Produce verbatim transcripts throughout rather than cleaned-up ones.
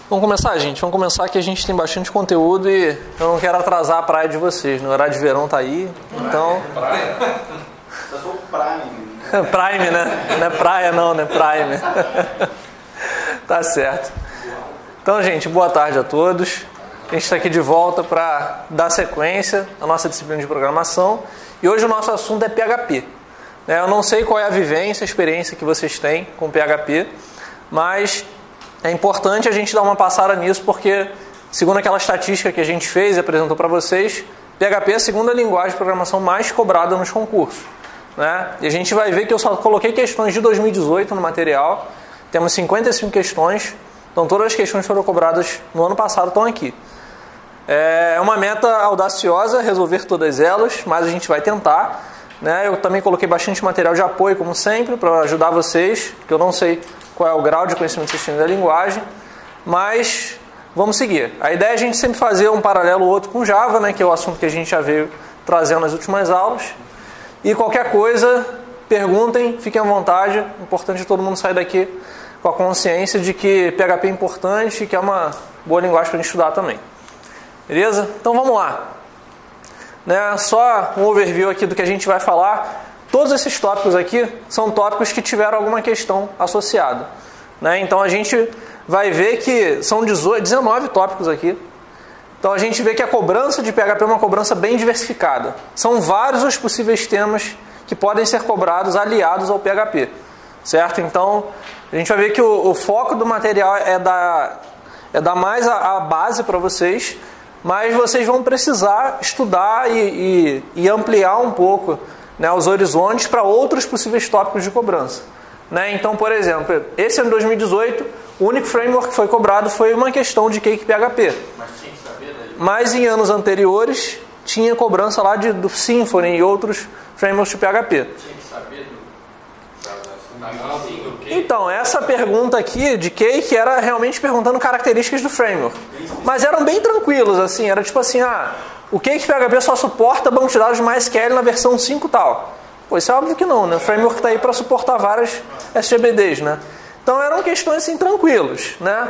Vamos começar, gente? Vamos começar que a gente tem bastante conteúdo e eu não quero atrasar a praia de vocês. No horário de verão tá aí, então... Praia? Só sou Prime. Prime, né? Não é praia não, né? Prime. Tá certo. Então, gente, boa tarde a todos. A gente está aqui de volta para dar sequência à nossa disciplina de programação. E hoje o nosso assunto é P H P. Eu não sei qual é a vivência, a experiência que vocês têm com P H P, mas... é importante a gente dar uma passada nisso porque, segundo aquela estatística que a gente fez e apresentou para vocês, P H P é a segunda linguagem de programação mais cobrada nos concursos. Né? E a gente vai ver que eu só coloquei questões de dois mil e dezoito no material, temos cinquenta e cinco questões, então todas as questões que foram cobradas no ano passado estão aqui. É uma meta audaciosa resolver todas elas, mas a gente vai tentar. Né? Eu também coloquei bastante material de apoio, como sempre, para ajudar vocês, que eu não sei qual é o grau de conhecimento que vocês têm da linguagem, mas vamos seguir. A ideia é a gente sempre fazer um paralelo ou outro com Java, né, que é o assunto que a gente já veio trazendo nas últimas aulas. E qualquer coisa, perguntem, fiquem à vontade. O importante é todo mundo sair daqui com a consciência de que P H P é importante e que é uma boa linguagem para a gente estudar também. Beleza? Então vamos lá. Né, só um overview aqui do que a gente vai falar. Todos esses tópicos aqui são tópicos que tiveram alguma questão associada. Né? Então a gente vai ver que são dezoito, dezenove tópicos aqui. Então a gente vê que a cobrança de P H P é uma cobrança bem diversificada. São vários os possíveis temas que podem ser cobrados aliados ao P H P. Certo? Então a gente vai ver que o, o foco do material é dar, é dar mais a, a base para vocês, mas vocês vão precisar estudar e, e, e ampliar um pouco, né, os horizontes para outros possíveis tópicos de cobrança. Né? Então, por exemplo, esse ano de dois mil e dezoito, o único framework que foi cobrado foi uma questão de Cake P H P. Mas tinha que saber daí. Mas em anos anteriores, tinha cobrança lá de, do Symfony e outros frameworks de P H P. Tinha que saber do, da, da, da, do Cake. Então, essa pergunta aqui de Cake era realmente perguntando características do framework. Mas eram bem tranquilos, assim, era tipo assim, ah... o Cake P H P só suporta banco de dados de MySQL na versão cinco tal. Pô, isso é óbvio que não, né? O framework está aí para suportar várias S G B Ds, né? Então eram questões assim tranquilas, né?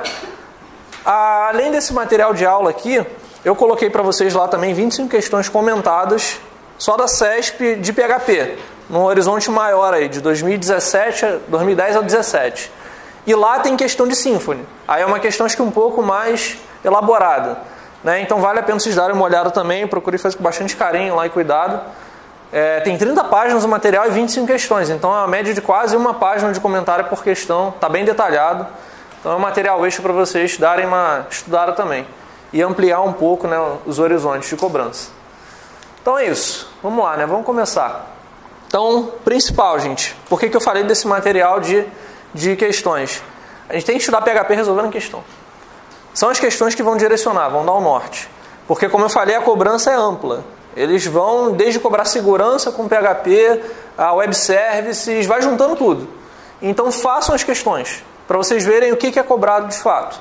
Além desse material de aula aqui, eu coloquei para vocês lá também vinte e cinco questões comentadas só da CESP de P H P, num horizonte maior aí, de dois mil e dezessete, dois mil e dez a dezessete. E lá tem questão de Symfony. Aí é uma questão acho que um pouco mais elaborada. Né? Então vale a pena vocês darem uma olhada também, procure fazer com bastante carinho lá e cuidado. É, tem trinta páginas o material e vinte e cinco questões, então é uma média de quase uma página de comentário por questão, está bem detalhado. Então é um material extra para vocês darem uma estudada também e ampliar um pouco, né, os horizontes de cobrança. Então é isso, vamos lá, né? Vamos começar. Então, principal, gente, por que, que eu falei desse material de, de questões? A gente tem que estudar P H P resolvendo questão. São as questões que vão direcionar, vão dar o norte. Porque, como eu falei, a cobrança é ampla. Eles vão desde cobrar segurança com P H P, a web services, vai juntando tudo. Então, façam as questões, para vocês verem o que é cobrado de fato.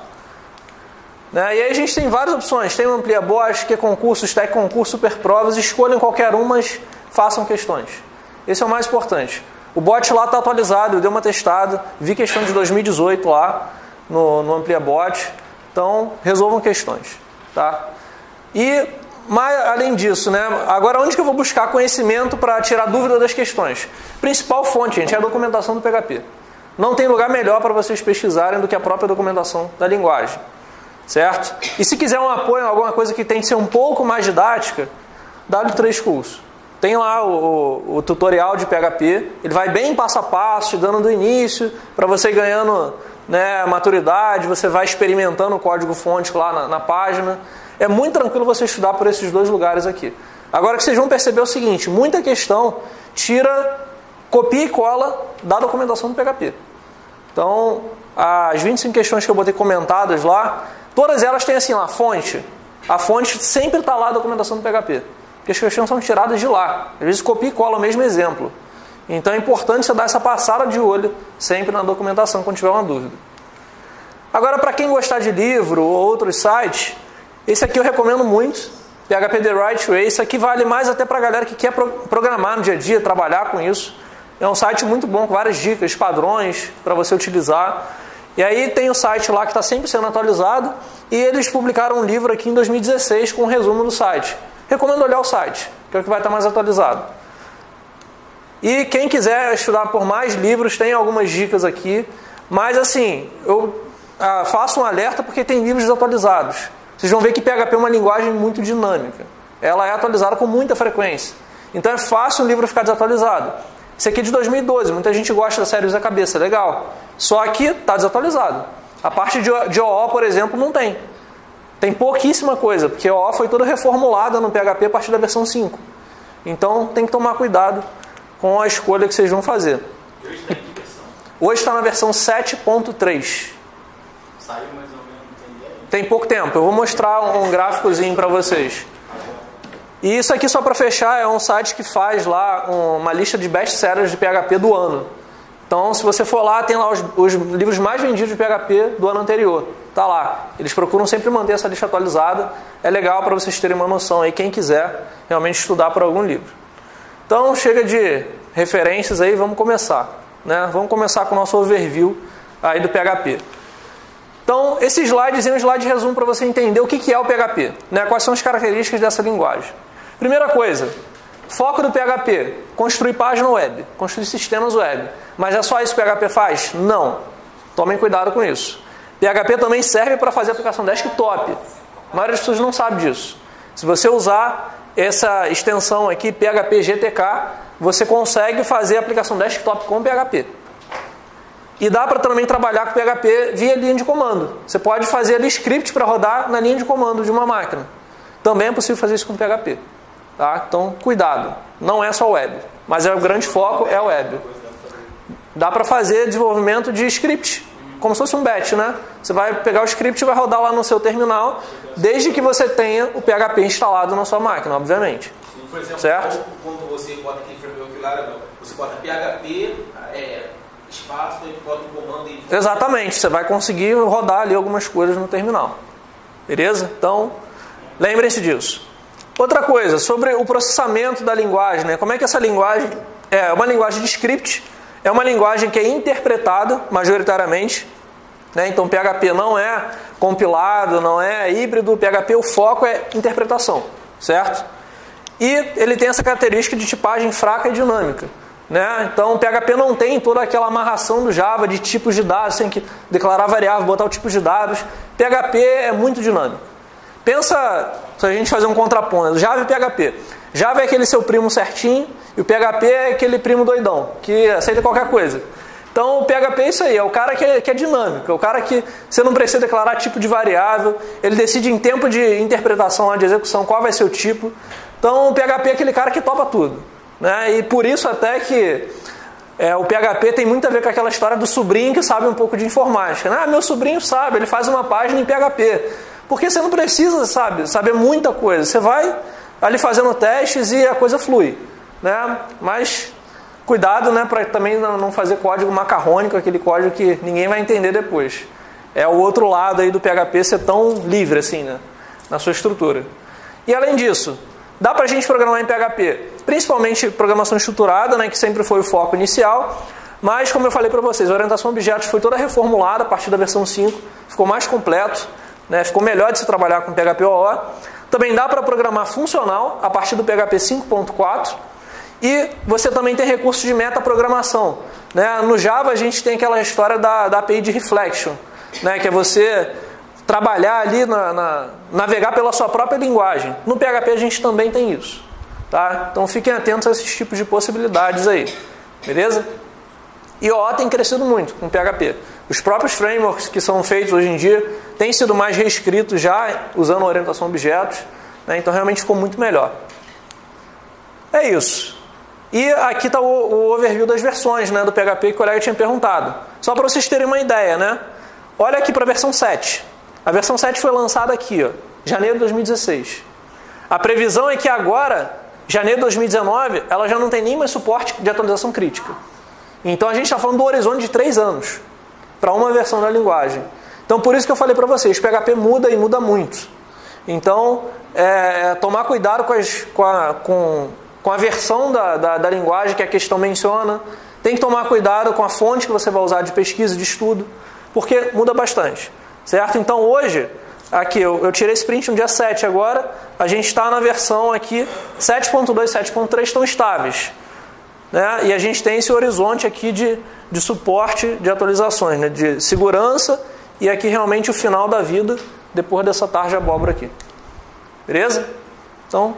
Né? E aí a gente tem várias opções. Tem o Amplia Bosch, que é concurso, Stack Concurso, Super Provas. Escolhem qualquer uma, mas façam questões. Esse é o mais importante. O bot lá está atualizado, eu dei uma testada, vi questão de dois mil e dezoito lá no, no Amplia Bot. Então, resolvam questões. Tá? E, mais, além disso, né, agora onde que eu vou buscar conhecimento para tirar dúvida das questões? Principal fonte, gente, é a documentação do P H P. Não tem lugar melhor para vocês pesquisarem do que a própria documentação da linguagem. Certo? E se quiser um apoio, alguma coisa que tem que ser um pouco mais didática, W três Curso. Tem lá o, o, o tutorial de P H P, ele vai bem passo a passo, te dando do início, para você ganhando, né, maturidade, você vai experimentando o código-fonte lá na, na página. É muito tranquilo você estudar por esses dois lugares aqui. Agora que vocês vão perceber é o seguinte, muita questão tira, copia e cola da documentação do P H P. Então, as vinte e cinco questões que eu botei comentadas lá, todas elas têm assim lá, fonte. A fonte sempre está lá a documentação do P H P. Porque as questões são tiradas de lá. Às vezes copia e cola o mesmo exemplo. Então é importante você dar essa passada de olho sempre na documentação quando tiver uma dúvida. Agora, para quem gostar de livro ou outros sites, esse aqui eu recomendo muito, P H P The Right Way. Isso aqui vale mais até para a galera que quer programar no dia a dia, trabalhar com isso. É um site muito bom, com várias dicas, padrões para você utilizar. E aí tem o site lá que está sempre sendo atualizado, e eles publicaram um livro aqui em dois mil e dezesseis com um resumo do site. Recomendo olhar o site, que é o que vai estar mais atualizado. E quem quiser estudar por mais livros, tem algumas dicas aqui, mas assim, eu ah, faço um alerta porque tem livros desatualizados. Vocês vão ver que P H P é uma linguagem muito dinâmica. Ela é atualizada com muita frequência. Então é fácil o livro ficar desatualizado. Esse aqui é de dois mil e doze, muita gente gosta da série Usa Cabeça, legal. Só que está desatualizado. A parte de, de O O, por exemplo, não tem. Tem pouquíssima coisa, porque O O foi toda reformulada no P H P a partir da versão cinco. Então tem que tomar cuidado com a escolha que vocês vão fazer. Hoje está em que versão? Hoje está na versão sete ponto três. Saiu mais ou menos, não tem ideia? Tem pouco tempo, eu vou mostrar um gráficozinho para vocês. E isso aqui, só para fechar, é um site que faz lá uma lista de best-sellers de P H P do ano. Então, se você for lá, tem lá os, os livros mais vendidos de P H P do ano anterior. Tá lá. Eles procuram sempre manter essa lista atualizada. É legal para vocês terem uma noção aí, quem quiser realmente estudar por algum livro. Então, chega de referências aí, vamos começar. Né? Vamos começar com o nosso overview aí do P H P. Então, esse slide é um slide de resumo para você entender o que é o P H P. Né? Quais são as características dessa linguagem. Primeira coisa, foco do P H P, construir página web, construir sistemas web. Mas é só isso que o P H P faz? Não. Tomem cuidado com isso. P H P também serve para fazer aplicação desktop. A maioria das pessoas não sabe disso. Se você usar essa extensão aqui, P H P G T K, você consegue fazer aplicação desktop com P H P. E dá para também trabalhar com P H P via linha de comando. Você pode fazer ali script para rodar na linha de comando de uma máquina. Também é possível fazer isso com P H P. Tá? Então, cuidado. Não é só web, mas é o grande foco é web. Dá para fazer desenvolvimento de script, como se fosse um batch, né? Você vai pegar o script e vai rodar lá no seu terminal, desde que você tenha o P H P instalado na sua máquina, obviamente. Por exemplo, certo? quando você bota aquele framework lá, você bota P H P, é, espaço, e bota o comando e... Exatamente, você vai conseguir rodar ali algumas coisas no terminal. Beleza? Então, lembrem-se disso. Outra coisa, sobre o processamento da linguagem, né? Como é que essa linguagem é uma linguagem de script, é uma linguagem que é interpretada majoritariamente, né? Então P H P não é compilado, não é híbrido, P H P o foco é interpretação, certo? E ele tem essa característica de tipagem fraca e dinâmica, né? Então o P H P não tem toda aquela amarração do Java de tipos de dados, tem que declarar variável, botar o tipo de dados. P H P é muito dinâmico. Pensa, se a gente fazer um contraponto, Java e P H P. Java é aquele seu primo certinho, e o P H P é aquele primo doidão, que aceita qualquer coisa. Então o P H P é isso aí, é o cara que é, que é dinâmico, é o cara que você não precisa declarar tipo de variável, ele decide em tempo de interpretação, de execução, qual vai ser o tipo. Então o P H P é aquele cara que topa tudo. Né? E por isso até que é, o P H P tem muito a ver com aquela história do sobrinho que sabe um pouco de informática. Ah, meu sobrinho sabe, ele faz uma página em P H P. Porque você não precisa, sabe, saber muita coisa. Você vai ali fazendo testes e a coisa flui. Né? Mas cuidado, né, para também não fazer código macarrônico, aquele código que ninguém vai entender depois. É o outro lado aí do P H P ser tão livre assim, né, na sua estrutura. E além disso, dá para a gente programar em P H P, principalmente programação estruturada, né, que sempre foi o foco inicial. Mas, como eu falei para vocês, a orientação a objetos foi toda reformulada a partir da versão cinco, ficou mais completo. Né, ficou melhor de se trabalhar com P H P O O. Também dá para programar funcional a partir do P H P cinco ponto quatro. E você também tem recursos de metaprogramação. Né? No Java a gente tem aquela história da, da A P I de reflection, né, que é você trabalhar ali, na, na, navegar pela sua própria linguagem. No P H P a gente também tem isso. Tá? Então fiquem atentos a esses tipos de possibilidades aí. Beleza? E O O tem crescido muito com P H P. Os próprios frameworks que são feitos hoje em dia têm sido mais reescritos já usando a orientação a objetos, né? Então realmente ficou muito melhor. É isso. E aqui está o, o overview das versões, né, do P H P que o colega tinha perguntado. Só para vocês terem uma ideia, né? Olha aqui para a versão sete. A versão sete foi lançada aqui, ó, janeiro de dois mil e dezesseis. A previsão é que agora, janeiro de dois mil e dezenove, ela já não tem nem mais suporte de atualização crítica. Então a gente está falando do horizonte de três anos para uma versão da linguagem. Então por isso que eu falei para vocês, P H P muda e muda muito. Então, é, tomar cuidado com, as, com, a, com, com a versão da, da, da linguagem que a questão menciona. Tem que tomar cuidado com a fonte que você vai usar de pesquisa, de estudo. porque muda bastante, certo? Então hoje, aqui eu, eu tirei esse print no dia sete agora, a gente está na versão aqui sete ponto dois e sete ponto três estão estáveis, né? E a gente tem esse horizonte aqui de, de suporte de atualizações, né? De segurança e aqui realmente o final da vida depois dessa tarde de abóbora aqui. Beleza? Então,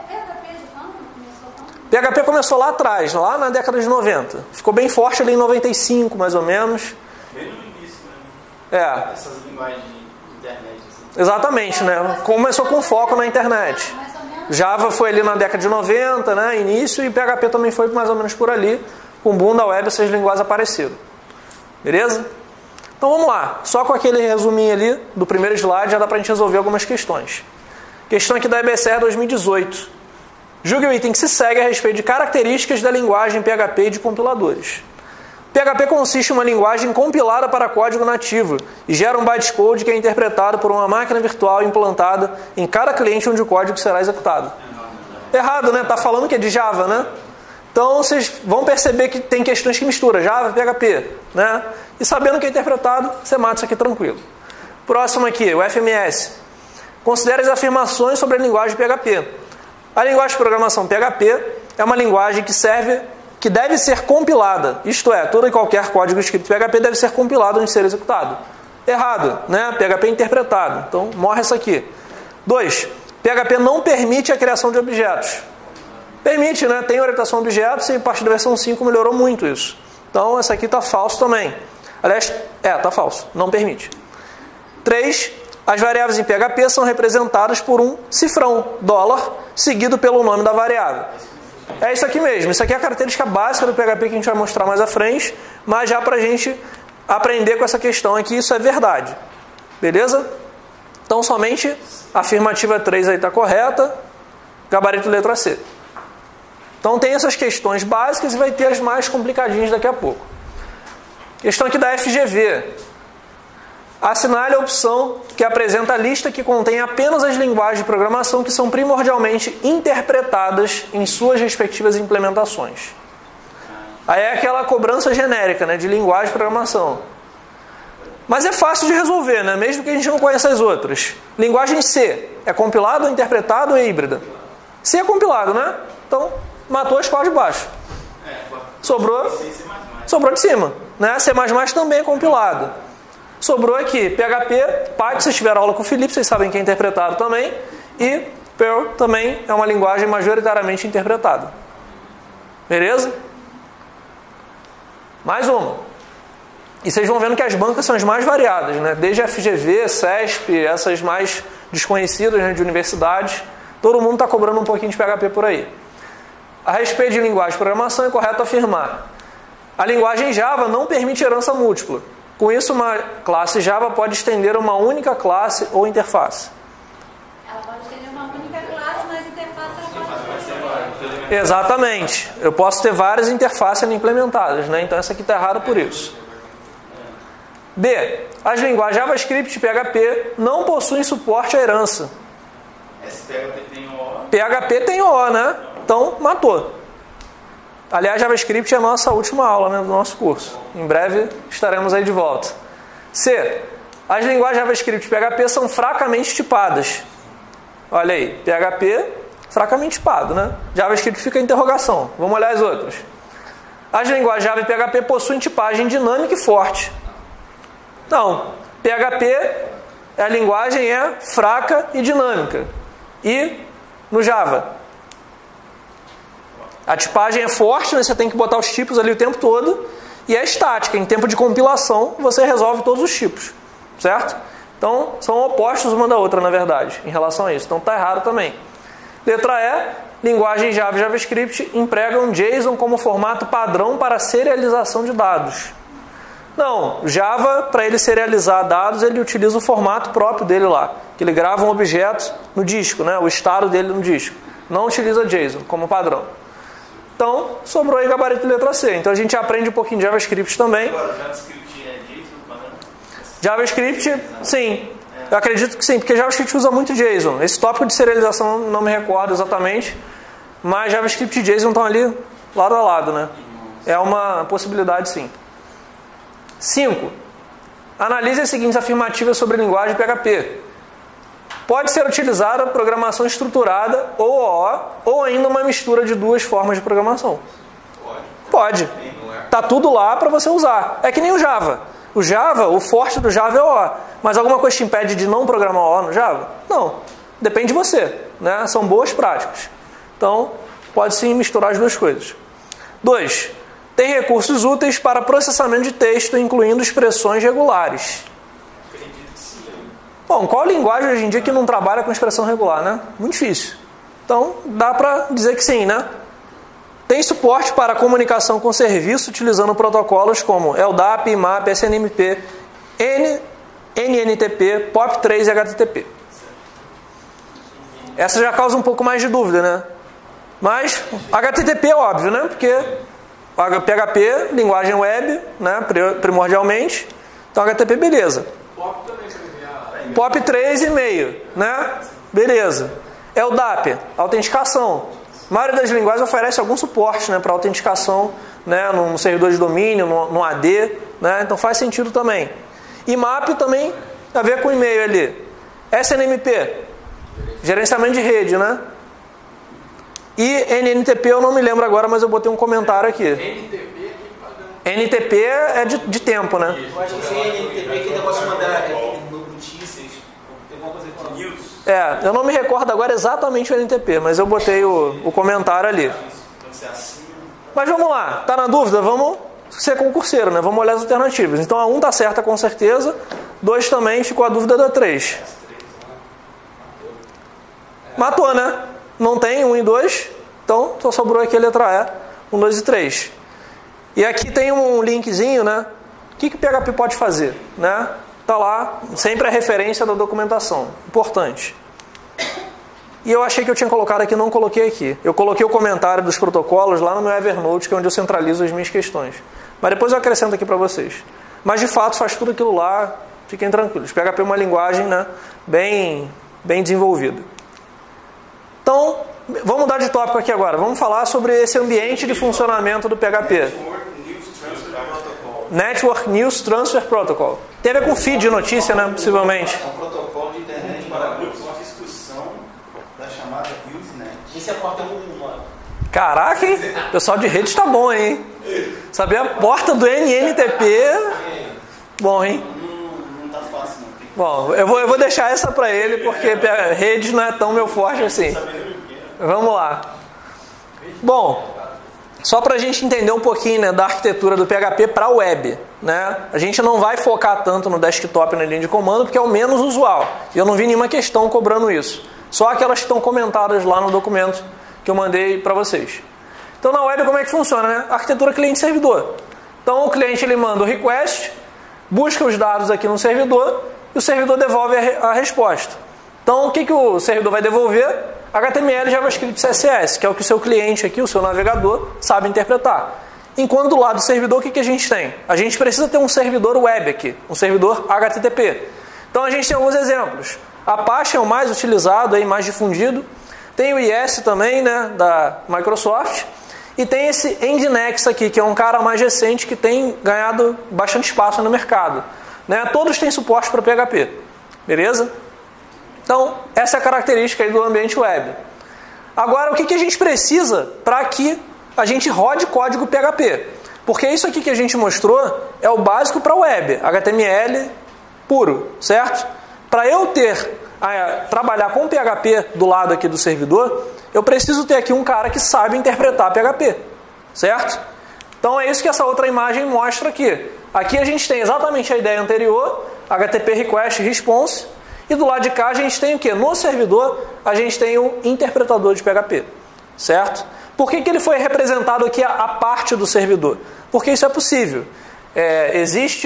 P H P começou lá atrás, lá na década de noventa. Ficou bem forte ali em noventa e cinco, mais ou menos. Bem no início, né? É. Essas linguagens de internet. Assim. Exatamente, né? Começou com foco na internet. Java foi ali na década de noventa, né? Início, e P H P também foi mais ou menos por ali. Com o boom da web, essas linguagens apareceram. Beleza? Então vamos lá. Só com aquele resuminho ali do primeiro slide já dá pra gente resolver algumas questões. Questão aqui da E B C R dois mil e dezoito. Julgue o item que se segue a respeito de características da linguagem P H P e de compiladores. P H P consiste em uma linguagem compilada para código nativo e gera um bytecode que é interpretado por uma máquina virtual implantada em cada cliente onde o código será executado. Errado, né? Tá falando que é de Java, né? Então vocês vão perceber que tem questões que misturam Java e P H P, né? E sabendo que é interpretado, você mata isso aqui tranquilo. Próximo aqui, o F M S. Considere as afirmações sobre a linguagem P H P. A linguagem de programação P H P é uma linguagem que serve, que deve ser compilada. Isto é, todo e qualquer código escrito em P H P deve ser compilado antes de ser executado. Errado, né? P H P é interpretado. Então, morre essa aqui. dois. P H P não permite a criação de objetos. Permite, né? Tem orientação a objetos e a partir da versão cinco melhorou muito isso. Então, essa aqui está falso também. Aliás, é, está falso. Não permite. três. As variáveis em P H P são representadas por um cifrão, dólar, seguido pelo nome da variável. É isso aqui mesmo. Isso aqui é a característica básica do P H P que a gente vai mostrar mais à frente, mas já para a gente aprender com essa questão aqui, isso é verdade. Beleza? Então, somente a afirmativa três aí está correta, gabarito letra C. Então, tem essas questões básicas e vai ter as mais complicadinhas daqui a pouco. Questão aqui da F G V. Assinale a opção que apresenta a lista que contém apenas as linguagens de programação que são primordialmente interpretadas em suas respectivas implementações. Aí é aquela cobrança genérica, né, de linguagem de programação. Mas é fácil de resolver, né, mesmo que a gente não conheça as outras. Linguagem C é compilado, interpretado ou híbrida? C é compilado, né? Então, matou a escola de baixo. Sobrou, sobrou de cima. Né? C mais mais também é compilado. Sobrou aqui P H P, Python, vocês tiveram aula com o Felipe, vocês sabem que é interpretado também. E Perl também é uma linguagem majoritariamente interpretada. Beleza? Mais uma. E vocês vão vendo que as bancas são as mais variadas, né? Desde F G V, C E S P, essas mais desconhecidas, né, de universidades. Todo mundo está cobrando um pouquinho de P H P por aí. A respeito de linguagem de programação, é correto afirmar: a linguagem Java não permite herança múltipla. Com isso, uma classe Java pode estender uma única classe ou interface. Ela pode estender uma única classe, mas a interface ela pode ter. Exatamente. Eu posso ter várias interfaces implementadas, né? Então essa aqui está errada por isso. B. As linguagens JavaScript e P H P não possuem suporte à herança. Esse P H P tem O. P H P tem O, né? Então, matou. Aliás, JavaScript é a nossa última aula, né, do nosso curso. Em breve estaremos aí de volta. C. As linguagens JavaScript e P H P são fracamente tipadas. Olha aí, P H P fracamente tipado, né? JavaScript fica a interrogação. Vamos olhar as outras. As linguagens Java e P H P possuem tipagem dinâmica e forte. Não, P H P, a linguagem é fraca e dinâmica. E no Java? A tipagem é forte, né? Você tem que botar os tipos ali o tempo todo. E é estática. Em tempo de compilação, você resolve todos os tipos. Certo? Então, são opostos uma da outra, na verdade, em relação a isso. Então, está errado também. Letra E. Linguagem Java e JavaScript empregam JSON como formato padrão para serialização de dados. Não. Java, para ele serializar dados, ele utiliza o formato próprio dele lá. Que ele grava um objeto no disco, né? O estado dele no disco. Não utiliza JSON como padrão. Então, sobrou aí gabarito letra C. Então, a gente aprende um pouquinho de JavaScript também. Agora, JavaScript é JSON padrão? JavaScript, sim. Eu acredito que sim, porque JavaScript usa muito JSON. Esse tópico de serialização não me recordo exatamente, mas JavaScript e JSON estão ali lado a lado, né? É uma possibilidade, sim. cinco. Analise as seguintes afirmativas sobre a linguagem P H P. Pode ser utilizada programação estruturada ou O O, ou ainda uma mistura de duas formas de programação. Pode. Tá tudo lá para você usar. É que nem o Java. O Java, o forte do Java é O O. Mas alguma coisa te impede de não programar O O no Java? Não. Depende de você, né? São boas práticas. Então, pode sim misturar as duas coisas. Dois. Tem recursos úteis para processamento de texto, incluindo expressões regulares. Bom, qual linguagem hoje em dia que não trabalha com expressão regular, né? Muito difícil. Então, dá para dizer que sim, né? Tem suporte para comunicação com serviço utilizando protocolos como L D A P, I M A P, S N M P, N N T P, P O P três e H T T P. Essa já causa um pouco mais de dúvida, né? Mas H T T P é óbvio, né? Porque P H P, linguagem web, né? Primordialmente. Então H T T P, beleza. P O P três e meio, né? Beleza. L D A P, autenticação. A maioria das linguagens oferece algum suporte, né, para autenticação, né, num servidor de domínio, no, no A D, né? Então faz sentido também. I M A P também tem a ver com e-mail ali. S N M P, gerenciamento de rede, né? E N N T P eu não me lembro agora, mas eu botei um comentário aqui. N T P é de, de tempo, né? Eu acho que sem N N T P que negócio de mandar notícias, tem alguma coisa com news. É, eu não me recordo agora exatamente o N T P, mas eu botei o, o comentário ali. Mas vamos lá, tá na dúvida? Vamos ser concurseiro, né? Vamos olhar as alternativas. Então a um tá certa com certeza, dois também, ficou a dúvida da três. Matou, né? Não tem um e dois, então só sobrou aqui a letra E, um, dois e três. E aqui tem um linkzinho, né? O que que o P H P pode fazer, né? Tá lá, sempre a referência da documentação. Importante. E eu achei que eu tinha colocado aqui, não coloquei aqui. Eu coloquei o comentário dos protocolos lá no meu Evernote, que é onde eu centralizo as minhas questões. Mas depois eu acrescento aqui para vocês. Mas de fato faz tudo aquilo lá, fiquem tranquilos. P H P é uma linguagem, né, bem, bem desenvolvida. Então, vamos mudar de tópico aqui agora. Vamos falar sobre esse ambiente de funcionamento do P H P. Network News Transfer Protocol. Tem a ver com feed de notícia, né? Possivelmente. É um protocolo de internet para grupos, uma discussão da chamada Usenet. Isso é a porta um, mano. Caraca, hein? O pessoal de rede está bom, hein? Saber a porta do N N T P. Bom, hein? Não, não tá fácil, não. Bom, eu vou, eu vou deixar essa para ele, porque rede não é tão meu forte assim. Vamos lá. Bom, só para a gente entender um pouquinho, né, da arquitetura do P H P para a web, né? A gente não vai focar tanto no desktop na linha de comando, porque é o menos usual. E eu não vi nenhuma questão cobrando isso. Só aquelas que estão comentadas lá no documento que eu mandei para vocês. Então na web como é que funciona, né? Arquitetura cliente-servidor. Então o cliente ele manda o request, busca os dados aqui no servidor e o servidor devolve a, a resposta. Então o que, que o servidor vai devolver? H T M L, JavaScript, C S S, que é o que o seu cliente aqui, o seu navegador, sabe interpretar. Enquanto do lado do servidor, o que, que a gente tem? A gente precisa ter um servidor web aqui, um servidor H T T P. Então a gente tem alguns exemplos. Apache é o mais utilizado, aí, mais difundido. Tem o I S também, né, da Microsoft. E tem esse Nginx aqui, que é um cara mais recente que tem ganhado bastante espaço no mercado. Né? Todos têm suporte para P H P. Beleza? Então, essa é a característica aí do ambiente web. Agora, o que, que a gente precisa para que a gente rode código P H P? Porque isso aqui que a gente mostrou é o básico para a web, H T M L puro, certo? Para eu ter, a, trabalhar com P H P do lado aqui do servidor, eu preciso ter aqui um cara que sabe interpretar P H P, certo? Então é isso que essa outra imagem mostra aqui. Aqui a gente tem exatamente a ideia anterior, H T T P Request Response, e do lado de cá a gente tem o quê? No servidor a gente tem o interpretador de P H P, certo? Por que, que ele foi representado aqui a, a parte do servidor? Porque isso é possível. É, existe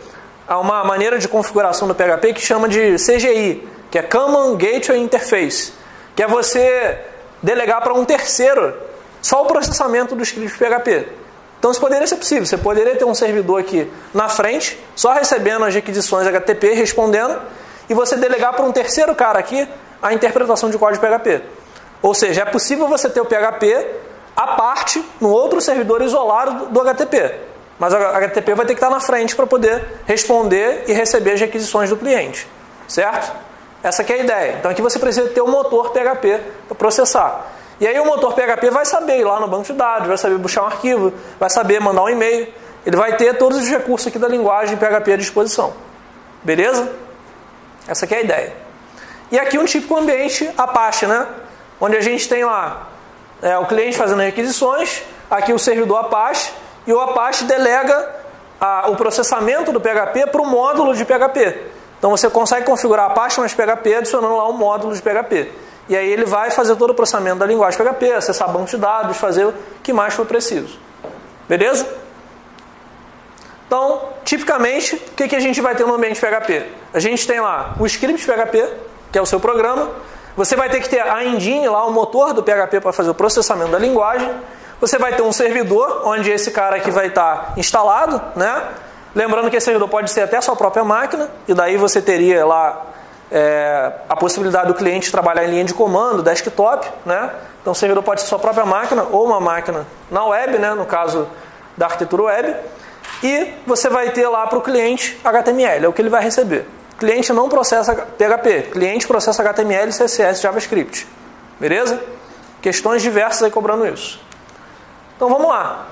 uma maneira de configuração do P H P que chama de C G I, que é Common Gateway Interface, que é você delegar para um terceiro só o processamento do script P H P. Então isso poderia ser possível. Você poderia ter um servidor aqui na frente, só recebendo as requisições H T T P, respondendo, e você delegar para um terceiro cara aqui a interpretação de código P H P. Ou seja, é possível você ter o P H P à parte, no outro servidor isolado do H T T P. Mas a H T T P vai ter que estar na frente para poder responder e receber as requisições do cliente, certo? Essa que é a ideia. Então aqui você precisa ter um motor P H P para processar. E aí o motor P H P vai saber ir lá no banco de dados, vai saber buscar um arquivo, vai saber mandar um e-mail. Ele vai ter todos os recursos aqui da linguagem P H P à disposição. Beleza? Essa que é a ideia. E aqui um típico ambiente Apache, né? Onde a gente tem lá é, o cliente fazendo requisições, aqui o servidor Apache, e o Apache delega a, o processamento do P H P para o módulo de P H P. Então você consegue configurar Apache mais P H P adicionando lá um módulo de P H P. E aí ele vai fazer todo o processamento da linguagem P H P, acessar banco de dados, fazer o que mais for preciso. Beleza? Então, tipicamente, o que, que a gente vai ter no ambiente P H P? A gente tem lá o script P H P, que é o seu programa. Você vai ter que ter a engine lá, o motor do P H P para fazer o processamento da linguagem. Você vai ter um servidor, onde esse cara aqui vai estar instalado, né? Lembrando que esse servidor pode ser até a sua própria máquina, e daí você teria lá é, a possibilidade do cliente trabalhar em linha de comando, desktop, né? Então o servidor pode ser sua própria máquina ou uma máquina na web, né? No caso da arquitetura web. E você vai ter lá para o cliente H T M L, é o que ele vai receber. O cliente não processa P H P, o cliente processa H T M L, C S S, JavaScript. Beleza? Questões diversas aí cobrando isso. Então vamos lá.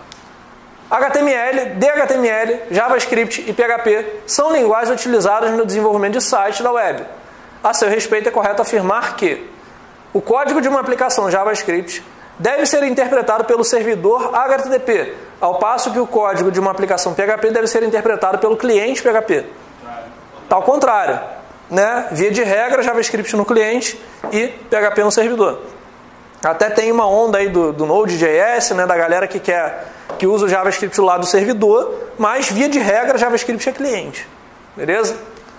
H T M L, D H T M L, JavaScript e P H P são linguagens utilizadas no desenvolvimento de sites da web. A seu respeito, é correto afirmar que o código de uma aplicação JavaScript deve ser interpretado pelo servidor H T T P, ao passo que o código de uma aplicação P H P deve ser interpretado pelo cliente P H P. Tá ao contrário, né? Via de regra, JavaScript no cliente e P H P no servidor. Até tem uma onda aí do, do Node.js, né? Da galera que quer que usa o JavaScript lá do servidor, mas via de regra, JavaScript é cliente. Beleza?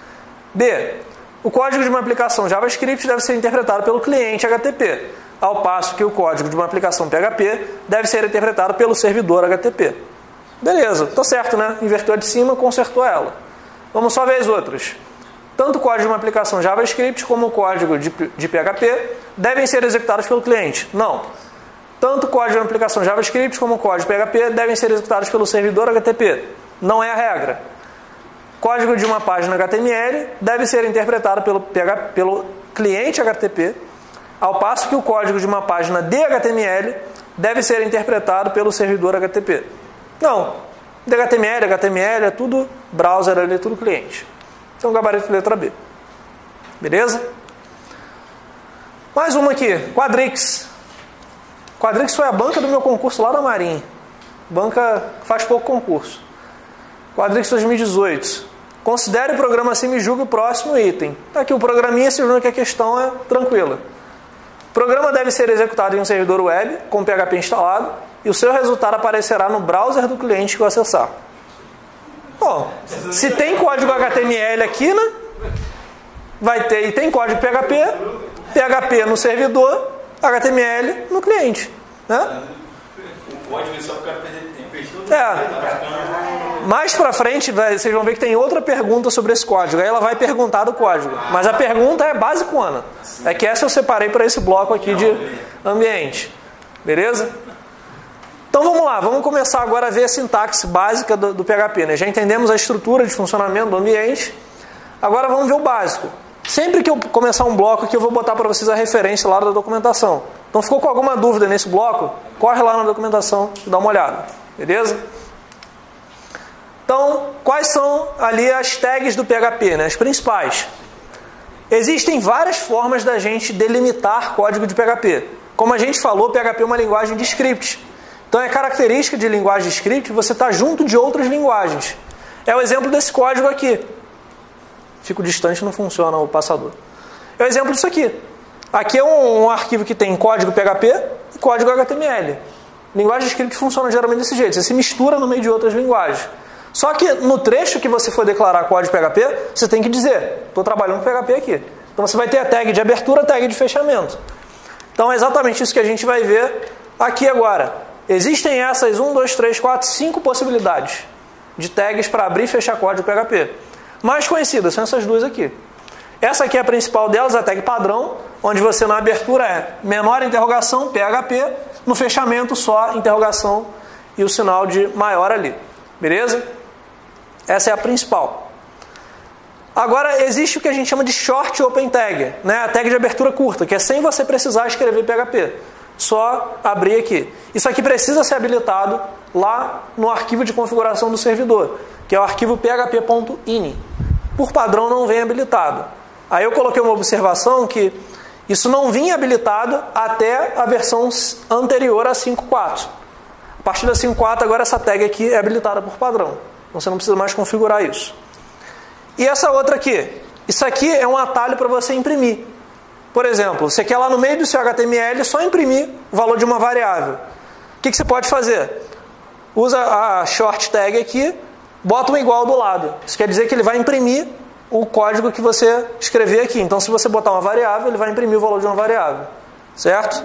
B. O código de uma aplicação JavaScript deve ser interpretado pelo cliente H T T P, ao passo que o código de uma aplicação P H P deve ser interpretado pelo servidor H T T P. Beleza, tô certo, né? Inverteu a de cima, consertou ela. Vamos só ver as outras. Tanto o código de uma aplicação JavaScript como o código de, de P H P devem ser executados pelo cliente. Não. Tanto o código de uma aplicação JavaScript como o código de P H P devem ser executados pelo servidor H T T P. Não é a regra. Código de uma página H T M L deve ser interpretado pelo, P H P, pelo cliente H T T P, ao passo que o código de uma página de H T M L deve ser interpretado pelo servidor H T T P. Não. De H T M L, H T M L é tudo browser, é tudo cliente. Então, gabarito letra B. Beleza? Mais uma aqui. Quadrix. Quadrix foi a banca do meu concurso lá da Marinha. Banca faz pouco concurso. Quadrix dois mil e dezoito. Considere o programa assim e julgue o próximo item. Aqui o programinha, se julga que a questão é tranquila. O programa deve ser executado em um servidor web com P H P instalado e o seu resultado aparecerá no browser do cliente que o acessar. Bom, se tem código H T M L aqui, né? Vai ter, e tem código P H P, P H P no servidor, H T M L no cliente, né? O código é só para o cara perder tempo. É. Mais pra frente, vocês vão ver que tem outra pergunta sobre esse código. Aí ela vai perguntar do código. Mas a pergunta é basicona. É que essa eu separei para esse bloco aqui de ambiente. Beleza? Então vamos lá, vamos começar agora a ver a sintaxe básica do, do P H P. Né? Já entendemos a estrutura de funcionamento do ambiente. Agora vamos ver o básico. Sempre que eu começar um bloco aqui, eu vou botar para vocês a referência lá da documentação. Então ficou com alguma dúvida nesse bloco? Corre lá na documentação e dá uma olhada. Beleza? Então, quais são ali as tags do P H P, né? As principais? Existem várias formas da gente delimitar código de P H P. Como a gente falou, P H P é uma linguagem de script. Então é característica de linguagem de script você estar junto de outras linguagens. É o exemplo desse código aqui. Fico distante, não funciona o passador. É o exemplo disso aqui. Aqui é um, um arquivo que tem código P H P e código H T M L. Linguagem de script funciona geralmente desse jeito. Você se mistura no meio de outras linguagens. Só que no trecho que você for declarar código P H P, você tem que dizer, estou trabalhando com P H P aqui. Então você vai ter a tag de abertura, a tag de fechamento. Então é exatamente isso que a gente vai ver aqui agora. Existem essas um, dois, três, quatro, cinco possibilidades de tags para abrir e fechar código P H P. Mais conhecidas são essas duas aqui. Essa aqui é a principal delas, a tag padrão, onde você na abertura é menor interrogação, P H P, no fechamento só interrogação e o sinal de maior ali. Beleza? Essa é a principal. Agora, existe o que a gente chama de Short Open Tag, né? A tag de abertura curta, que é sem você precisar escrever P H P. Só abrir aqui. Isso aqui precisa ser habilitado lá no arquivo de configuração do servidor, que é o arquivo p h p ponto ini. Por padrão não vem habilitado. Aí eu coloquei uma observação que isso não vinha habilitado até a versão anterior a cinco ponto quatro. A partir da cinco ponto quatro agora essa tag aqui é habilitada por padrão. Então você não precisa mais configurar isso. E essa outra aqui? Isso aqui é um atalho para você imprimir. Por exemplo, você quer lá no meio do seu H T M L só imprimir o valor de uma variável. O que, que você pode fazer? Usa a short tag aqui, bota um igual do lado. Isso quer dizer que ele vai imprimir o código que você escrever aqui. Então, se você botar uma variável, ele vai imprimir o valor de uma variável. Certo?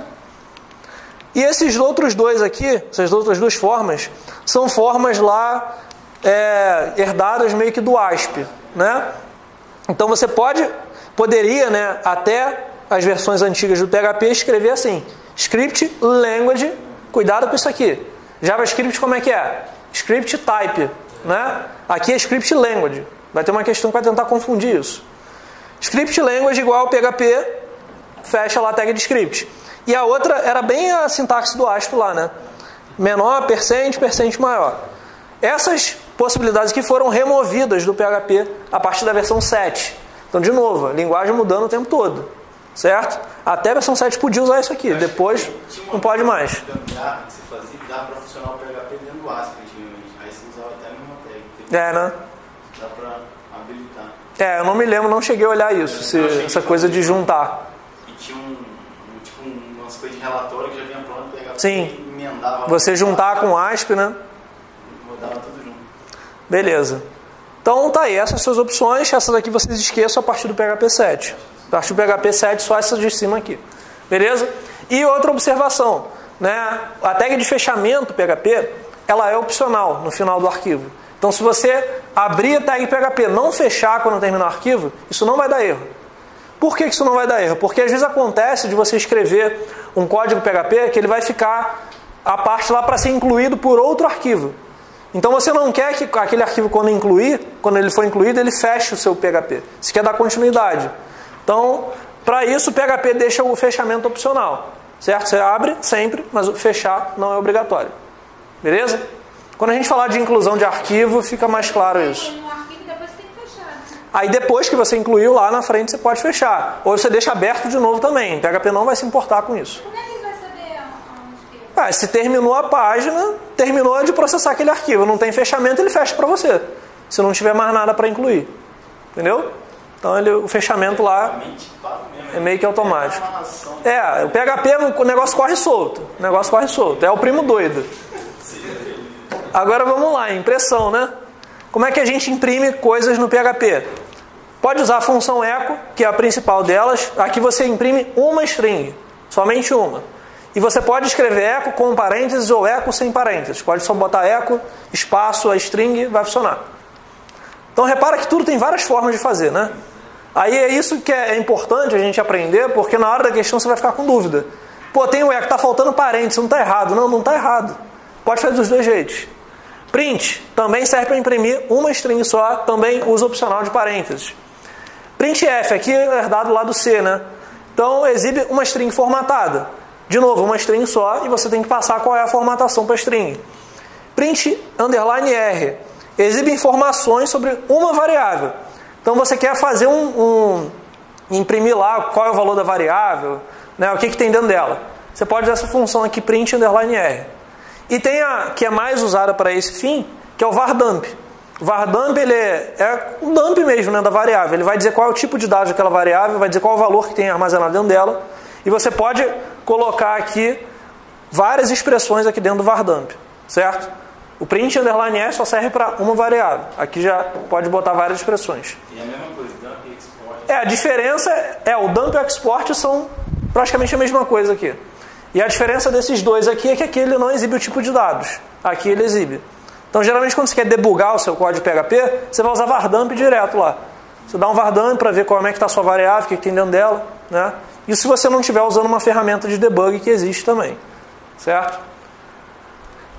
E esses outros dois aqui, essas outras duas formas, são formas lá é, herdadas meio que do A S P. Né? Então, você pode, poderia, né, até as versões antigas do P H P escrever assim: script language, cuidado com isso aqui. JavaScript como é que é? Script type, né? Aqui é script language. Vai ter uma questão que vai tentar confundir isso. Script language igual P H P, fecha lá a tag de script. E a outra era bem a sintaxe do A S P lá, né? Menor, percent, percent maior. Essas possibilidades aqui foram removidas do P H P a partir da versão sete. Então, de novo, a linguagem mudando o tempo todo. Certo? Até a versão sete podia usar isso aqui. Depois, não pode mais. Que você fazia, dá para funcionar o P H P dentro do A S P antigamente. Aí você usava até a mesma tag. É, né? Dá para habilitar. É, eu não me lembro, não cheguei a olhar isso. Se, essa coisa de juntar. E tinha um, um, tipo, umas coisas de relatório que já vinha pronto, P H P. Sim. E emendava. Você juntar com o A S P, né? Rodava tudo junto. Beleza. Então tá aí, essas suas opções. Essas aqui vocês esqueçam a partir do P H P sete. A partir do P H P sete, só essas de cima aqui. Beleza? E outra observação, né? A tag de fechamento P H P, ela é opcional no final do arquivo. Então, se você abrir a tag P H P e não fechar quando terminar o arquivo, isso não vai dar erro. Por que isso não vai dar erro? Porque às vezes acontece de você escrever um código P H P que ele vai ficar a parte lá para ser incluído por outro arquivo. Então você não quer que aquele arquivo, quando incluir, quando ele for incluído, ele feche o seu P H P. Você quer dar continuidade. Então, para isso, o P H P deixa o fechamento opcional. Certo? Você abre sempre, mas o fechar não é obrigatório. Beleza? Quando a gente falar de inclusão de arquivo, fica mais claro isso. Aí depois que você incluiu lá na frente, você pode fechar. Ou você deixa aberto de novo também. O P H P não vai se importar com isso. Como é que ele vai saber onde que... Ah, se terminou a página, terminou de processar aquele arquivo. Não tem fechamento, ele fecha para você. Se não tiver mais nada para incluir. Entendeu? Então ele, o fechamento lá é meio que automático. É, o P H P, o negócio corre solto. O negócio corre solto. É o primo doido. Agora vamos lá, impressão, né? Como é que a gente imprime coisas no P H P? Pode usar a função echo, que é a principal delas. Aqui você imprime uma string, somente uma. E você pode escrever echo com parênteses ou echo sem parênteses. Pode só botar echo, espaço, a string, vai funcionar. Então repara que tudo tem várias formas de fazer, né? Aí é isso que é importante a gente aprender, porque na hora da questão você vai ficar com dúvida. Pô, tem o echo, tá faltando parênteses, não tá errado. Não, não tá errado. Pode fazer dos dois jeitos. Print também serve para imprimir uma string só, também usa opcional de parênteses. Printf, aqui é herdado lá do C, né? Então exibe uma string formatada. De novo, uma string só, e você tem que passar qual é a formatação para a string. Print underline R exibe informações sobre uma variável. Então você quer fazer um, um imprimir lá qual é o valor da variável, né, o que, que tem dentro dela. Você pode usar essa função aqui, print underline R. E tem a que é mais usada para esse fim, que é o vardump. O vardump ele é, é um dump mesmo, né, da variável. Ele vai dizer qual é o tipo de dados daquela variável, vai dizer qual é o valor que tem armazenado dentro dela. E você pode colocar aqui várias expressões aqui dentro do vardump, certo? O print underline R só serve para uma variável. Aqui já pode botar várias expressões. E a mesma coisa, dump e export. É, a diferença é o dump e o export são praticamente a mesma coisa aqui. E a diferença desses dois aqui é que aqui ele não exibe o tipo de dados. Aqui ele exibe. Então, geralmente, quando você quer debugar o seu código P H P, você vai usar vardump direto lá. Você dá um vardump para ver como é que está a sua variável, o que, que tem dentro dela, né? Isso se você não estiver usando uma ferramenta de debug que existe também. Certo?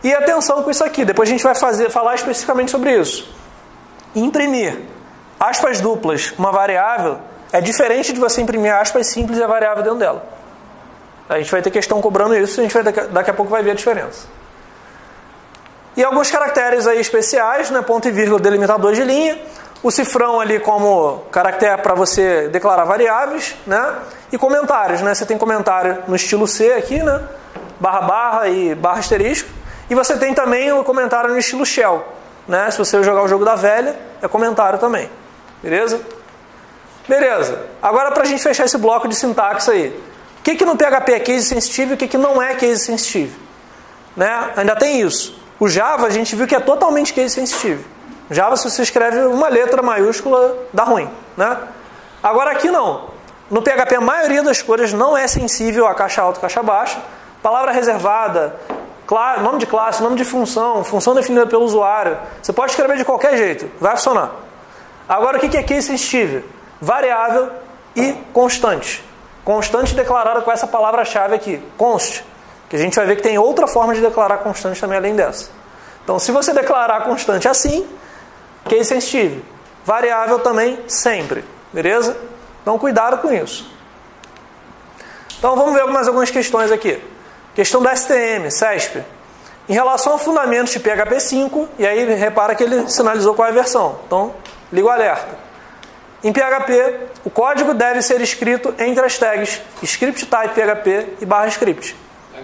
E atenção com isso aqui, depois a gente vai fazer, falar especificamente sobre isso. Imprimir aspas duplas, uma variável, é diferente de você imprimir aspas simples e a variável dentro dela. A gente vai ter questão cobrando isso, a gente vai daqui, daqui a pouco vai ver a diferença. E alguns caracteres aí especiais, né? Ponto e vírgula, delimitador de linha. O cifrão ali como caractere para você declarar variáveis, né? E comentários, né? Você tem comentário no estilo C aqui, né? Barra barra e barra asterisco. E você tem também o comentário no estilo shell, né? Se você jogar o jogo da velha, é comentário também. Beleza? Beleza. Agora para a gente fechar esse bloco de sintaxe aí. O que, que no P H P é case sensitive e o que, que não é case sensitive? Né? Ainda tem isso. O Java a gente viu que é totalmente case sensitive. Java, se você escreve uma letra maiúscula, dá ruim, né? Agora aqui não. No P H P a maioria das coisas não é sensível a caixa alta e caixa baixa. Palavra reservada, nome de classe, nome de função, função definida pelo usuário. Você pode escrever de qualquer jeito, vai funcionar. Agora o que é case sensitive? Variável e constante. Constante declarada com essa palavra-chave aqui, const. Que a gente vai ver que tem outra forma de declarar constante também além dessa. Então se você declarar constante assim, case sensitive. Variável também sempre. Beleza? Então cuidado com isso. Então vamos ver mais algumas questões aqui. Questão da S T M, S E S P. Em relação a fundamentos de P H P cinco, e aí repara que ele sinalizou qual é a versão. Então liga o alerta. Em P H P, o código deve ser escrito entre as tags script type P H P e barra script.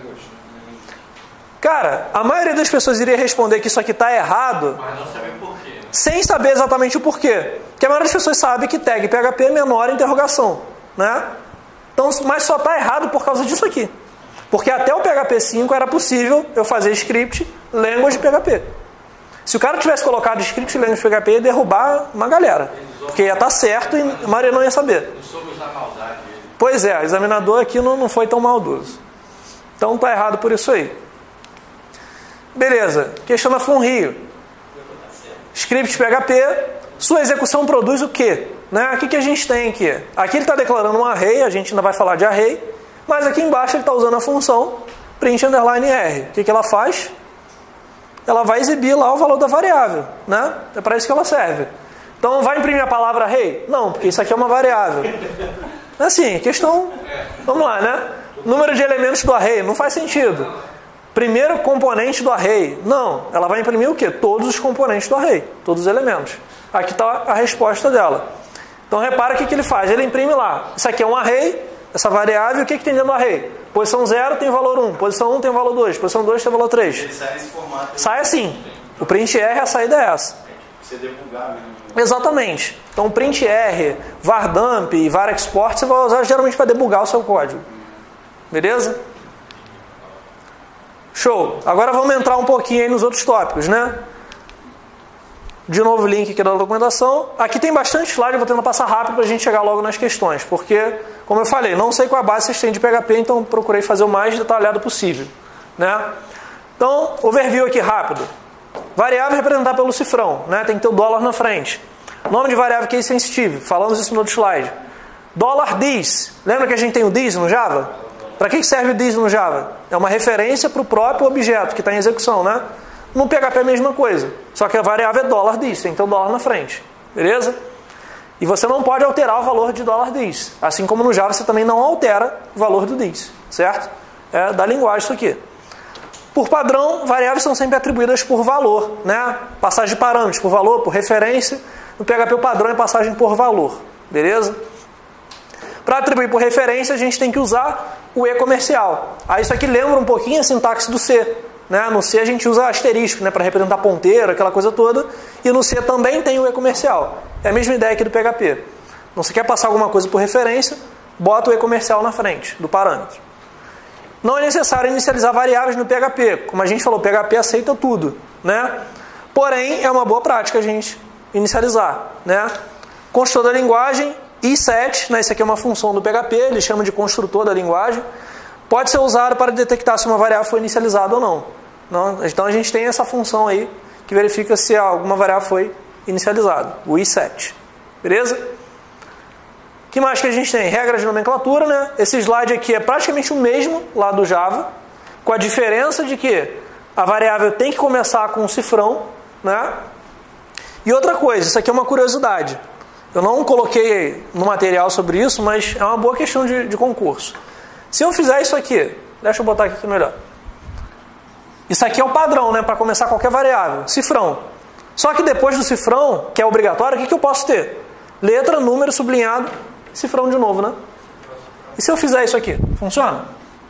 Cara, a maioria das pessoas iria responder que isso aqui está errado, mas não saber por quê. Sem saber exatamente o porquê. Porque a maioria das pessoas sabe que tag P H P é menor interrogação, né? Então, mas só está errado por causa disso aqui. Porque até o P H P cinco era possível eu fazer script language P H P. Se o cara tivesse colocado script language P H P, ia derrubar uma galera. Porque ia estar certo e a maioria não ia saber. Não soube usar maldade. Pois é, o examinador aqui não, não foi tão maldoso. Então está errado por isso aí. Beleza, questão da FunRio. Script P H P, sua execução produz o quê? Né? O que, que a gente tem aqui? Aqui ele está declarando um array, a gente ainda vai falar de array, mas aqui embaixo ele está usando a função print underline R. O que, que ela faz? Ela vai exibir lá o valor da variável, né? É para isso que ela serve. Então vai imprimir a palavra array? Não, porque isso aqui é uma variável. Assim, questão... Vamos lá, né? Número de elementos do array, não faz sentido. Primeiro componente do array. Não, ela vai imprimir o quê? Todos os componentes do array, todos os elementos. Aqui está a resposta dela. Então repara o que, que ele faz. Ele imprime lá. Isso aqui é um array, essa variável, o que, que tem dentro do array? Posição zero tem valor um, posição um tem valor dois, posição dois tem valor três. Ele sai nesse formato. Sai assim. O print R, a saída é essa. Você debugar mesmo. Exatamente. Então print R, vardump e varexport você vai usar geralmente para debugar o seu código. Beleza? Show. Agora vamos entrar um pouquinho aí nos outros tópicos, né? De novo o link aqui da documentação. Aqui tem bastante slide, eu vou tentando passar rápido para a gente chegar logo nas questões. Porque, como eu falei, não sei qual a base vocês têm de P H P, então procurei fazer o mais detalhado possível, né? Então, overview aqui rápido. Variável representada pelo cifrão, né? Tem que ter o dólar na frente. Nome de variável case sensitive, falamos isso no outro slide. Dólar $this. Lembra que a gente tem o this no Java? Para que serve o this no Java? É uma referência para o próprio objeto que está em execução, né? No P H P é a mesma coisa, só que a variável é dólar $this, tem que ter o dólar na frente, beleza? E você não pode alterar o valor de dólar $this, assim como no Java você também não altera o valor do this, certo? É da linguagem isso aqui. Por padrão, variáveis são sempre atribuídas por valor, né? Passagem de parâmetros por valor, por referência. No P H P o padrão é passagem por valor, beleza? Para atribuir por referência, a gente tem que usar o E comercial. Aí isso aqui lembra um pouquinho a sintaxe do C. Né? No C a gente usa asterisco, né, para representar ponteiro, aquela coisa toda. E no C também tem o E comercial. É a mesma ideia aqui do P H P. Então você quer passar alguma coisa por referência, bota o E comercial na frente do parâmetro. Não é necessário inicializar variáveis no P H P. Como a gente falou, o P H P aceita tudo, né? Porém, é uma boa prática a gente inicializar, né? Construtor da linguagem, i sete, né? Isso aqui é uma função do P H P, ele chama de construtor da linguagem. Pode ser usado para detectar se uma variável foi inicializada ou não. não. Então a gente tem essa função aí que verifica se alguma variável foi inicializada, o i sete. Beleza? O que mais que a gente tem? Regras de nomenclatura, né? Esse slide aqui é praticamente o mesmo lá do Java, com a diferença de que A variável tem que começar com um cifrão, né? E outra coisa, isso aqui é uma curiosidade. Eu não coloquei no material sobre isso, mas é uma boa questão de, de concurso. Se eu fizer isso aqui, deixa eu botar aqui melhor. Isso aqui é o padrão, né? Para começar qualquer variável, cifrão. Só que depois do cifrão, que é obrigatório, o que, que eu posso ter? Letra, número, sublinhado, cifrão de novo, né? E se eu fizer isso aqui, funciona?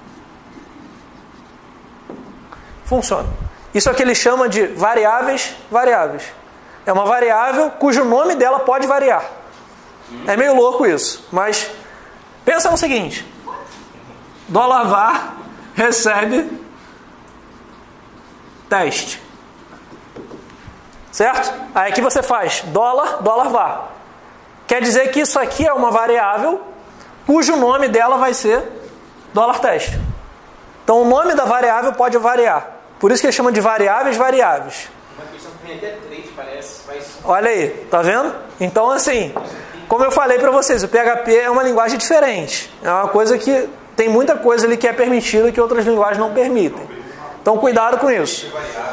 Funciona. Isso é o que ele chama de variáveis variáveis. É uma variável cujo nome dela pode variar. É meio louco isso, mas pensa no seguinte. Dólar var recebe teste. Certo? Aí aqui você faz dólar, dólar var. Quer dizer que isso aqui é uma variável cujo nome dela vai ser dólar teste. Então o nome da variável pode variar. Por isso que ele chama de variáveis variáveis. Uma questão que tem até três, parece. Mas... Olha aí, tá vendo? Então assim, como eu falei para vocês, o P H P é uma linguagem diferente. É uma coisa que tem muita coisa ali que é permitida que outras linguagens não permitem. Então cuidado com isso.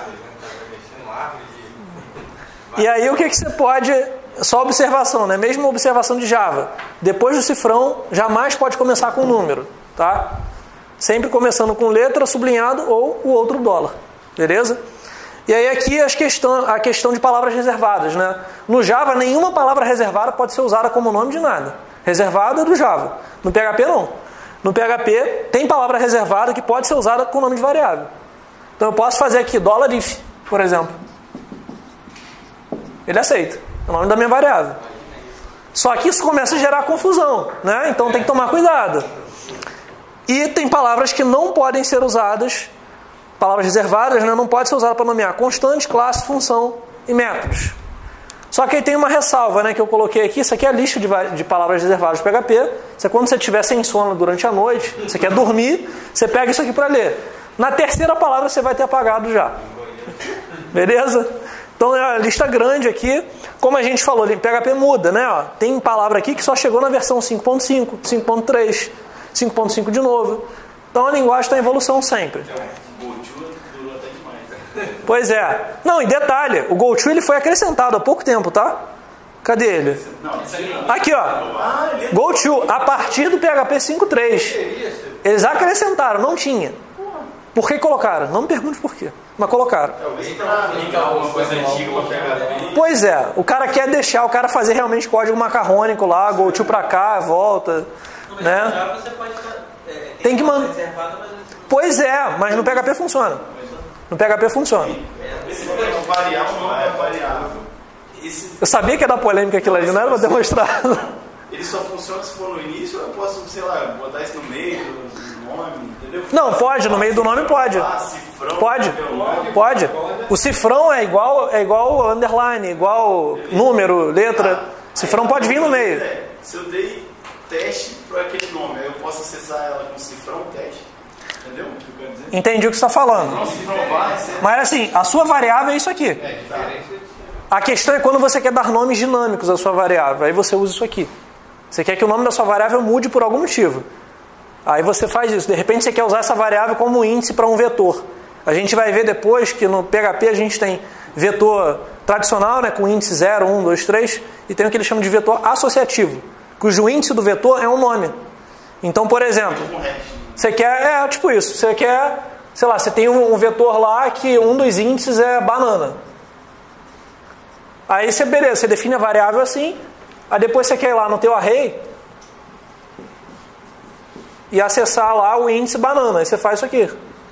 E aí o que, que você pode... Só observação, né? Mesmo observação de Java. Depois do cifrão, jamais pode começar com número, tá? Sempre começando com letra, sublinhado ou o outro dólar. Beleza? E aí aqui as questão, a questão de palavras reservadas, né? No Java, nenhuma palavra reservada pode ser usada como nome de nada. Reservada é do Java. No P H P não. No P H P tem palavra reservada que pode ser usada com nome de variável. Então eu posso fazer aqui $if, por exemplo. Ele aceita. É o nome da minha variável. Só que isso começa a gerar confusão, né? Então tem que tomar cuidado. E tem palavras que não podem ser usadas, palavras reservadas, né? Não pode ser usada para nomear constante, classe, função e métodos. Só que aí tem uma ressalva, né, que eu coloquei aqui. Isso aqui é a lista de, de palavras reservadas do P H P. Isso é quando você estiver sem sono durante a noite, você quer dormir, você pega isso aqui para ler. Na terceira palavra você vai ter apagado já. Beleza? Então é uma lista grande aqui. Como a gente falou, o P H P muda, né? Ó, tem palavra aqui que só chegou na versão cinco ponto cinco, cinco ponto três, cinco ponto cinco de novo. Então a linguagem está em evolução sempre. Pois é. Não, e detalhe, o GoTo ele foi acrescentado há pouco tempo, tá? Cadê ele? Aqui, ó. GoTo, a partir do P H P cinco ponto três. Eles acrescentaram, não tinha. Por que colocaram? Não me pergunte por quê, mas colocaram. Pois é, o cara quer deixar o cara fazer realmente código macarrônico lá, GoTo pra cá, volta, né? Tem que mandar. Pois é, mas no P H P funciona. No P H P funciona. Eu sabia que ia dar polêmica aquilo ali, não era pra demonstrar. Ele só funciona se for no início, ou eu posso, sei lá, botar isso no meio do nome, entendeu? Não, pode, no meio do nome pode. Pode, pode. O cifrão é igual, é igual underline, igual número, letra. Cifrão pode vir no meio. Se eu dei teste para aquele nome, eu posso acessar ela com cifrão teste. Entendeu? Entendi o que você está falando. Mas assim, a sua variável é isso aqui. A questão é quando você quer dar nomes dinâmicos à sua variável. Aí você usa isso aqui. Você quer que o nome da sua variável mude por algum motivo. Aí você faz isso. De repente você quer usar essa variável como índice para um vetor. A gente vai ver depois que no P H P a gente tem vetor tradicional, né, com índice zero, um, dois, três, e tem o que eles chamam de vetor associativo, cujo índice do vetor é um nome. Então, por exemplo, você quer, é tipo isso, você quer, sei lá, você tem um vetor lá que um dos índices é banana. Aí você, beleza, você define a variável assim, aí depois você quer ir lá no teu array e acessar lá o índice banana, aí você faz isso aqui.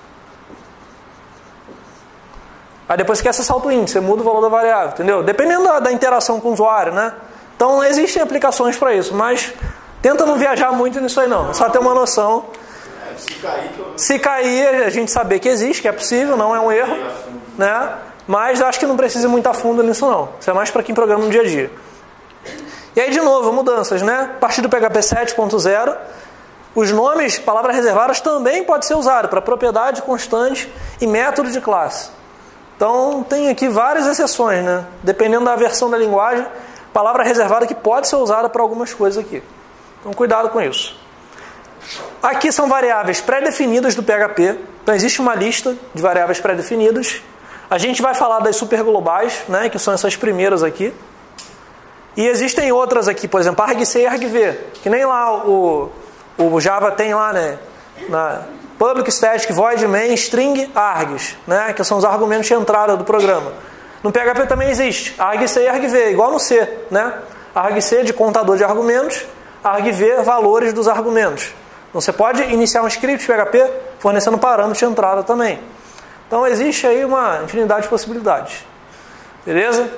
Aí depois você quer acessar o índice, você muda o valor da variável, entendeu? Dependendo da, da interação com o usuário, né? Então existem aplicações para isso, mas tenta não viajar muito nisso aí não, só ter uma noção. Se cair, Se cair, a gente saber que existe, que é possível, não é um erro, né? Mas acho que não precisa ir muito a fundo nisso não. Isso é mais para quem programa no dia a dia. E aí de novo, mudanças, né? A partir do P H P sete ponto zero, os nomes, palavras reservadas também podem ser usados para propriedade constante e método de classe. Então tem aqui várias exceções, né? Dependendo da versão da linguagem, palavra reservada que pode ser usada para algumas coisas aqui. Então cuidado com isso. Aqui são variáveis pré-definidas do P H P, Então existe uma lista de variáveis pré-definidas. A gente vai falar das superglobais, né, que são essas primeiras aqui. E existem outras aqui, por exemplo, argc e argv, que nem lá o, o Java tem lá, né, na public static void main string args, né, que são os argumentos de entrada do programa. No P H P também existe argc e argv, igual no C, né? Argc de contador de argumentos, argv valores dos argumentos. Então você pode iniciar um script P H P fornecendo parâmetros de entrada também. Então existe aí uma infinidade de possibilidades. Beleza?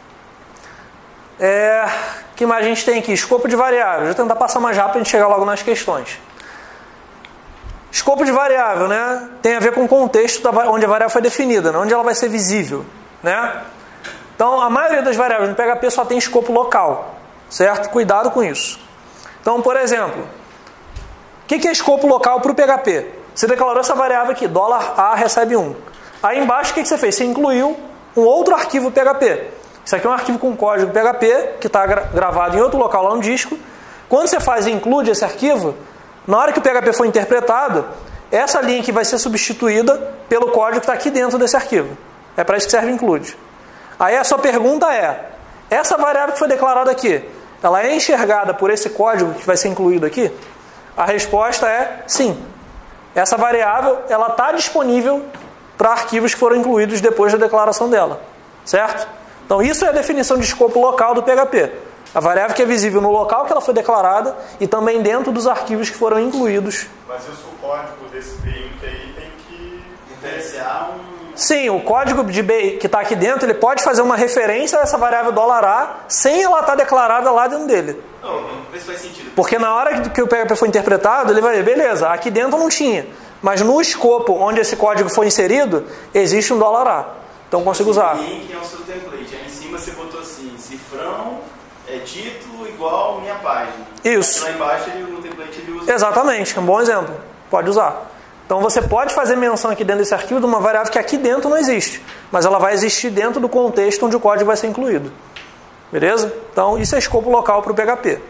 É, o que mais a gente tem aqui? Escopo de variável. Vou tentar passar mais rápido para a gente chegar logo nas questões. Escopo de variável, né? Tem a ver com o contexto da, onde a variável foi definida, né? Onde ela vai ser visível, né? Então, a maioria das variáveis no P H P só tem escopo local, certo? Cuidado com isso. Então, por exemplo, o que é escopo local para o P H P? Você declarou essa variável aqui, dólar A recebe um. Aí embaixo, o que você fez? Você incluiu um outro arquivo P H P. Isso aqui é um arquivo com código P H P, que está gravado em outro local lá no disco. Quando você faz e include esse arquivo, na hora que o P H P for interpretado, essa linha aqui vai ser substituída pelo código que está aqui dentro desse arquivo. É para isso que serve include. Aí a sua pergunta é, essa variável que foi declarada aqui, ela é enxergada por esse código que vai ser incluído aqui? A resposta é sim. Essa variável ela está disponível para arquivos que foram incluídos depois da declaração dela. Certo? Então isso é a definição de escopo local do P H P. A variável que é visível no local que ela foi declarada e também dentro dos arquivos que foram incluídos. Mas isso, o código desse B I M aí tem que diferenciar um... Sim, o código de B I que está aqui dentro, ele pode fazer uma referência a essa variável $A sem ela estar declarada lá dentro dele. Não, vamos ver se faz sentido. Porque na hora que o P H P foi interpretado, ele vai ver, beleza, aqui dentro não tinha. Mas no escopo onde esse código foi inserido, existe um $A. Então eu consigo usar. Link é o seu template. Aí em cima você botou assim, cifrão, é título igual minha página. Isso. Aí lá embaixo ele, no template ele usa... Exatamente, é um bom exemplo. Pode usar. Então você pode fazer menção aqui dentro desse arquivo de uma variável que aqui dentro não existe. Mas ela vai existir dentro do contexto onde o código vai ser incluído. Beleza? Então isso é escopo local para o P H P.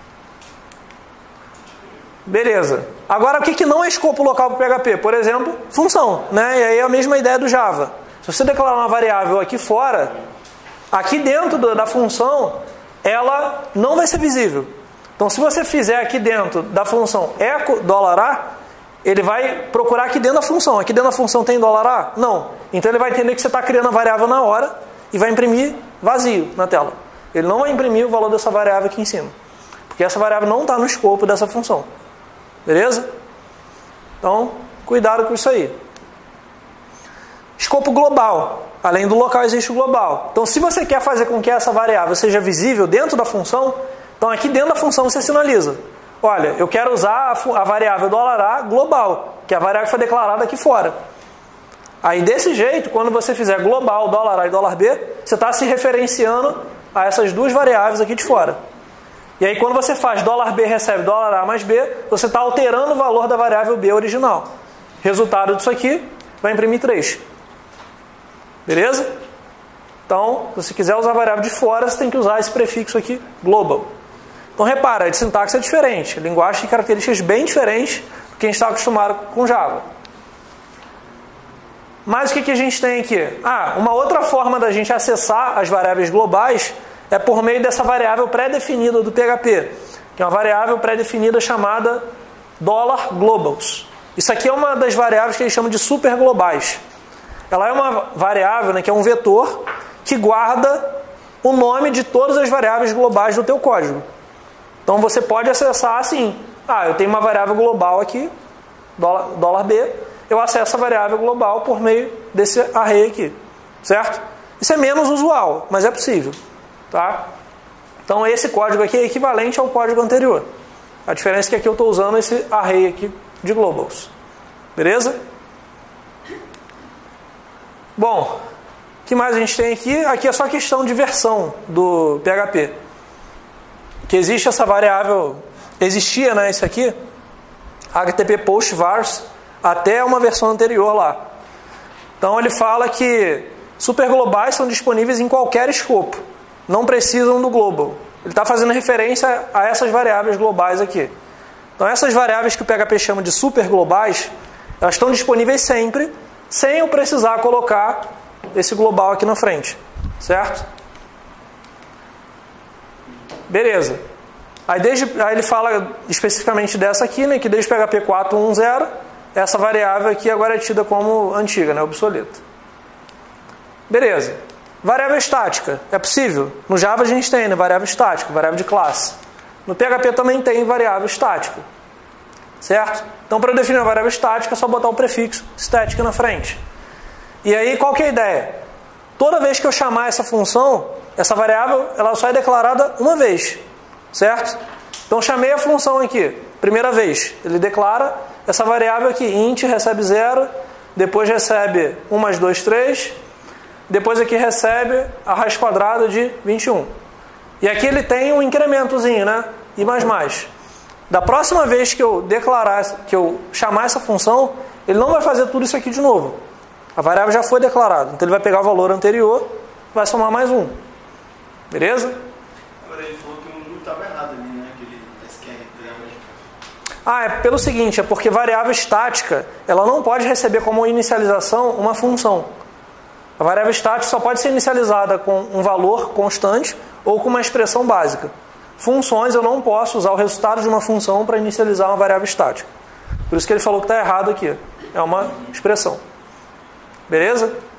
Beleza. Agora o que, que não é escopo local para o P H P? Por exemplo, função. Né? E aí é a mesma ideia do Java. Se você declarar uma variável aqui fora, aqui dentro da função, ela não vai ser visível. Então se você fizer aqui dentro da função echo $A, ele vai procurar aqui dentro da função. Aqui dentro da função tem $A? Não. Então ele vai entender que você está criando a variável na hora e vai imprimir vazio na tela. Ele não vai imprimir o valor dessa variável aqui em cima. Porque essa variável não está no escopo dessa função. Beleza? Então, cuidado com isso aí. Escopo global. Além do local existe o global. Então se você quer fazer com que essa variável seja visível dentro da função, então aqui dentro da função você sinaliza. Olha, eu quero usar a variável $A global, que é a variável que foi declarada aqui fora. Aí desse jeito, quando você fizer global, $A e $B, você está se referenciando a essas duas variáveis aqui de fora. E aí quando você faz $B recebe $A mais B, você está alterando o valor da variável B original. Resultado disso aqui, vai imprimir três. Beleza? Então, se você quiser usar a variável de fora, você tem que usar esse prefixo aqui, global. Então repara, a sintaxe é diferente, linguagem tem características bem diferentes do que a gente está acostumado com Java. Mas o que, que a gente tem aqui? Ah, uma outra forma da gente acessar as variáveis globais é por meio dessa variável pré-definida do P H P, que é uma variável pré-definida chamada $globals. Isso aqui é uma das variáveis que eles chamam de superglobais. Ela é uma variável, né, que é um vetor que guarda o nome de todas as variáveis globais do teu código. Então você pode acessar assim, ah, eu tenho uma variável global aqui, $B, eu acesso a variável global por meio desse array aqui, certo? Isso é menos usual, mas é possível, tá? Então esse código aqui é equivalente ao código anterior. A diferença é que aqui eu estou usando esse array aqui de globals, beleza? Bom, o que mais a gente tem aqui? Aqui é só questão de versão do P H P. Que existe essa variável, existia, né, isso aqui, H T T P post vars, até uma versão anterior lá. Então ele fala que superglobais são disponíveis em qualquer escopo, não precisam do global. Ele está fazendo referência a essas variáveis globais aqui. Então essas variáveis que o P H P chama de superglobais, Elas estão disponíveis sempre, sem eu precisar colocar esse global aqui na frente. Certo? Beleza. Aí, desde, aí ele fala especificamente dessa aqui, né, que desde P H P quatro ponto um ponto zero, essa variável aqui agora é tida como antiga, né, obsoleta. Beleza. Variável estática. É possível? No Java a gente tem, né, variável estática, variável de classe. No P H P também tem variável estática. Certo? Então, para definir uma variável estática, é só botar o prefixo static na frente. E aí, qual que é a ideia? Toda vez que eu chamar essa função, essa variável ela só é declarada uma vez. Certo? Então, chamei a função aqui. Primeira vez, ele declara essa variável aqui, int, recebe zero, depois recebe um mais dois, três, depois aqui recebe a raiz quadrada de vinte e um. E aqui ele tem um incrementozinho, né? I mais mais. Da próxima vez que eu declarar, que eu chamar essa função, ele não vai fazer tudo isso aqui de novo. A variável já foi declarada. Então ele vai pegar o valor anterior, vai somar mais um. Beleza? Agora ele falou que um estava errado ali, né? Aquele S Q R T. Ah, é pelo seguinte, é porque variável estática, ela não pode receber como inicialização uma função. A variável estática só pode ser inicializada com um valor constante ou com uma expressão básica. Funções eu não posso usar o resultado de uma função para inicializar uma variável estática. Por isso que ele falou que está errado aqui. É uma expressão. Beleza?